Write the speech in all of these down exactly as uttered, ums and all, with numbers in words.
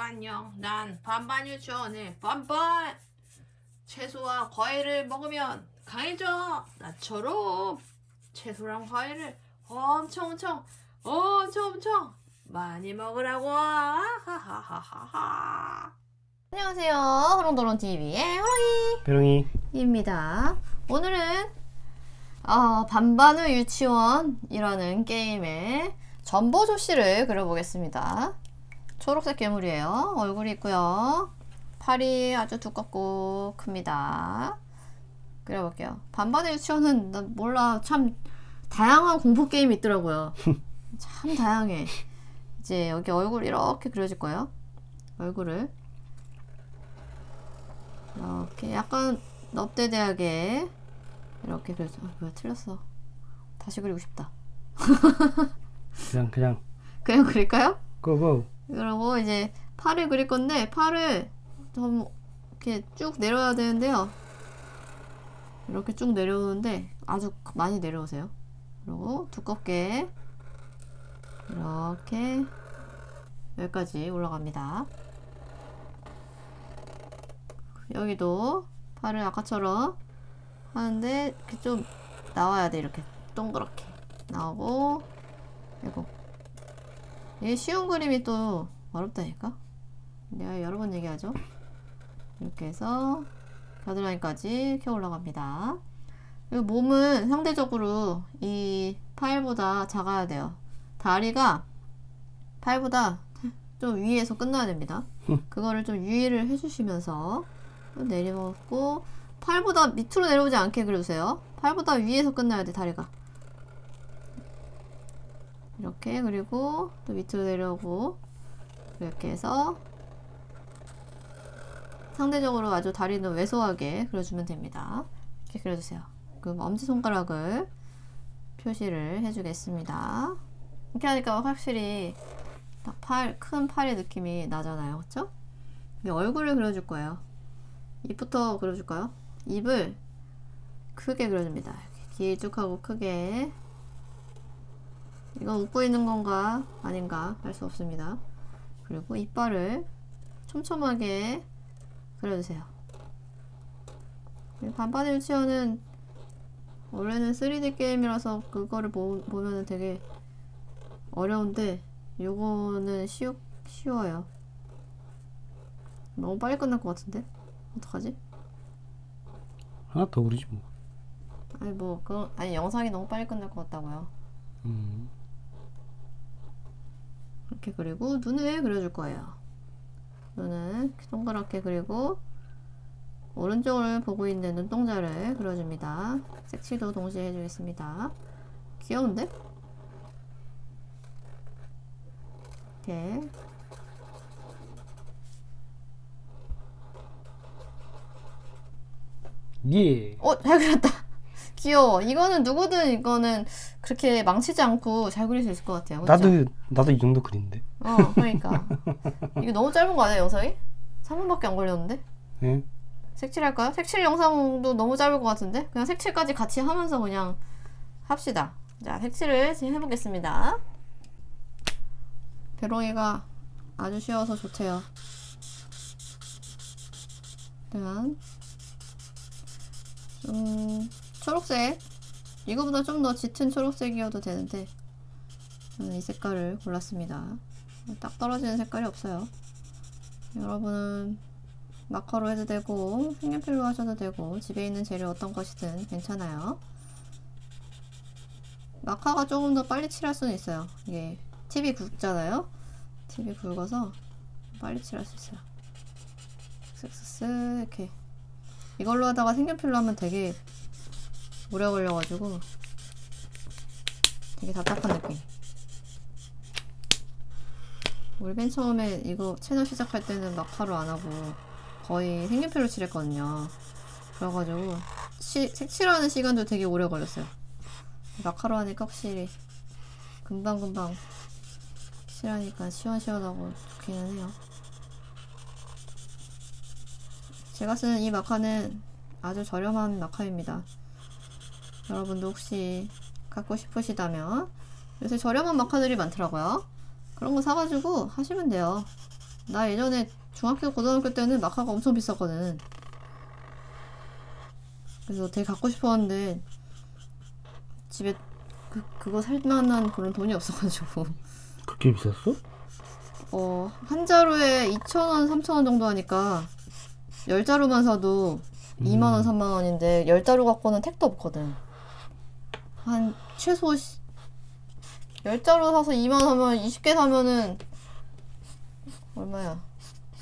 안녕. 난 반반 유치원의 반반. 채소와 과일을 먹으면 강해져. 나처럼 채소랑 과일을 엄청 엄청 엄청 엄청 많이 먹으라고. 하하하하하. 안녕하세요. 호롱도롱티비의 호롱이입니다. 오늘은 어, 반반의 유치원이라는 게임의 전보조씨를 그려보겠습니다. 초록색 괴물이에요. 얼굴이 있고요. 팔이 아주 두껍고 큽니다. 그려볼게요. 반반의 유치원은 나 몰라. 참 다양한 공포 게임이 있더라고요. 참 다양해. 이제 여기 얼굴 이렇게 그려질 거예요. 얼굴을 이렇게 약간 넙대대하게 이렇게 그려서. 아, 뭐야, 틀렸어. 다시 그리고 싶다. 그냥 그냥 그냥 그릴까요? 고고. 그러고 이제 팔을 그릴 건데 팔을 좀 이렇게 쭉 내려야 되는데요. 이렇게 쭉 내려오는데 아주 많이 내려오세요. 그리고 두껍게 이렇게 여기까지 올라갑니다. 여기도 팔을 아까처럼 하는데 이렇게 좀 나와야 돼. 이렇게 동그랗게 나오고. 그리고 이게 쉬운 그림이 또 어렵다니까. 내가 여러 번 얘기하죠. 이렇게 해서 겨드랑이까지 이렇게 올라갑니다. 그리고 몸은 상대적으로 이 팔보다 작아야 돼요. 다리가 팔보다 좀 위에서 끝나야 됩니다. 그거를 좀 유의를 해주시면서 내려먹고, 팔보다 밑으로 내려오지 않게 그려주세요. 팔보다 위에서 끝나야 돼, 다리가. 이렇게. 그리고 또 밑으로 내려오고, 이렇게 해서 상대적으로 아주 다리는 왜소하게 그려주면 됩니다. 이렇게 그려주세요. 그럼 엄지손가락을 표시를 해주겠습니다. 이렇게 하니까 확실히 딱 팔, 큰 팔의 느낌이 나잖아요. 그쵸? 얼굴을 그려줄 거예요. 입부터 그려줄까요? 입을 크게 그려줍니다. 길쭉하고 크게. 이건 웃고 있는 건가 아닌가 알 수 없습니다. 그리고 이빨을 촘촘하게 그려주세요. 반반의 유치원은 원래는 쓰리디 게임이라서 그거를 보, 보면은 되게 어려운데 요거는 쉬우, 쉬워요. 너무 빨리 끝날 것 같은데? 어떡하지? 하나 더 그리지 뭐. 아니 뭐 그 아니 영상이 너무 빨리 끝날 것 같다고요. 음. 이렇게 그리고 눈을 그려줄 거예요. 눈은 동그랗게 그리고 오른쪽을 보고 있는 눈동자를 그려줍니다. 색칠도 동시에 해주겠습니다. 귀여운데? 이렇게. 예. 어, 잘 그렸다. 귀여워. 이거는 누구든 이거는 그렇게 망치지 않고 잘 그릴 수 있을 것 같아요. 그쵸? 나도 나도 이 정도 그린데. 어, 그러니까. 이거 너무 짧은 거 아니야, 영상이? 삼 분밖에 안 걸렸는데? 예. 색칠할까요? 색칠 영상도 너무 짧을 것 같은데? 그냥 색칠까지 같이 하면서 그냥 합시다. 자, 색칠을 지금 해보겠습니다. 배롱이가 아주 쉬워서 좋대요. 일단 좀 초록색, 이거보다 좀 더 짙은 초록색이어도 되는데 저는 이 색깔을 골랐습니다. 딱 떨어지는 색깔이 없어요. 여러분은 마커로 해도 되고 색연필로 하셔도 되고 집에 있는 재료 어떤 것이든 괜찮아요. 마카가 조금 더 빨리 칠할 수는 있어요. 이게 팁이 굵잖아요. 팁이 굵어서 빨리 칠할 수 있어요. 쓱쓱쓱 이렇게. 이걸로 하다가 색연필로 하면 되게 오래 걸려가지고 되게 답답한 느낌. 우리 맨 처음에 이거 채널 시작할 때는 마카로 안 하고 거의 색연필로 칠했거든요. 그래가지고 시, 색칠하는 시간도 되게 오래 걸렸어요. 마카로 하니까 확실히 금방금방 칠하니까 시원시원하고 좋기는 해요. 제가 쓰는 이 마카는 아주 저렴한 마카입니다. 여러분도 혹시 갖고 싶으시다면 요새 저렴한 마카들이 많더라고요. 그런 거 사가지고 하시면 돼요. 나 예전에 중학교 고등학교 때는 마카가 엄청 비쌌거든. 그래서 되게 갖고 싶었는데 집에 그, 그거 살만한 그런 돈이 없어가지고 그렇게 비쌌어? 어, 한 자루에 이천 원, 삼천 원 정도 하니까 열 자루만 사도 이만 원, 삼만 원인데 열 자루 갖고는 택도 없거든. 한 최소 열 자루 사서 이만 원 하면 이십 개 사면은 얼마야?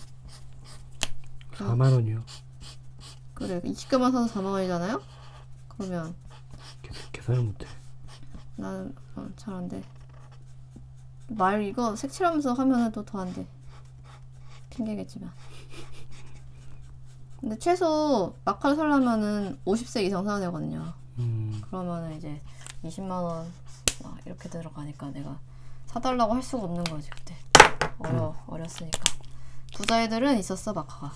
사만 원이요. 그래, 이십 개만 사서 사만 원이잖아요? 그러면 계, 계산을 못해. 난 어, 잘 안 돼. 말 이거 색칠하면서 하면은 또 더 안 돼. 핑계겠지만. 근데 최소 마카를 사려면은 오십 색 이상 사야 되거든요. 음. 그러면은 이제 이십만 원 막 이렇게 들어가니까 내가 사달라고 할 수가 없는 거지 그때. 어려 어렸으니까. 부자애들은 있었어 마카가.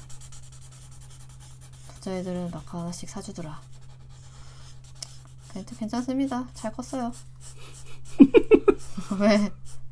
부자애들은 마카 하나씩 사주더라. 괜찮, 괜찮습니다. 잘 컸어요. 왜?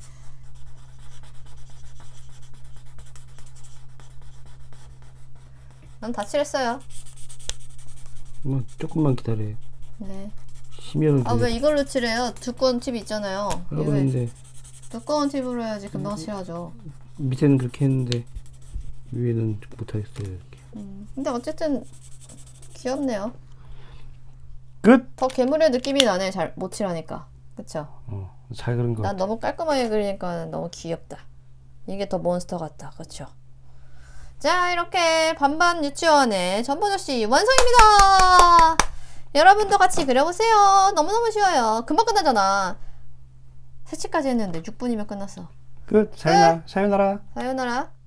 난 다 칠했어요. 뭐 조금만 기다려. 네. 심혈을. 아 왜 이걸로 칠해요? 두꺼운 팁 있잖아요. 하고 이거 있는데 두꺼운 팁으로 해야지 금방 칠하죠. 밑에는 그렇게 했는데 위에는 못하겠어요. 이렇게. 음, 근데 어쨌든 귀엽네요. 끝. 더 괴물의 느낌이 나네. 잘 못 칠하니까. 그쵸? 어, 잘 그린 거. 난 너무 깔끔하게 그리니까 너무 귀엽다. 이게 더 몬스터 같다. 그쵸? 자, 이렇게 반반 유치원의 전보조씨 완성입니다. 여러분도 같이 그려보세요. 너무너무 쉬워요. 금방 끝나잖아. 색칠까지 했는데 육 분이면 끝났어. 끝. 사요나 사요나라. 사요나라.